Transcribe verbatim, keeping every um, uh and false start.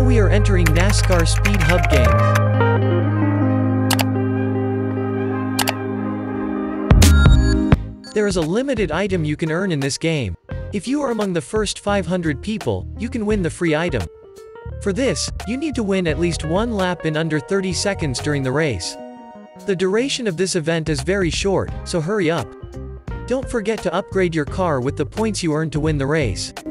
we are entering NASCAR Speed Hub game. There is a limited item you can earn in this game. If you are among the first five hundred people, you can win the free item. For this, you need to win at least one lap in under thirty seconds during the race. The duration of this event is very short, so hurry up. Don't forget to upgrade your car with the points you earned to win the race.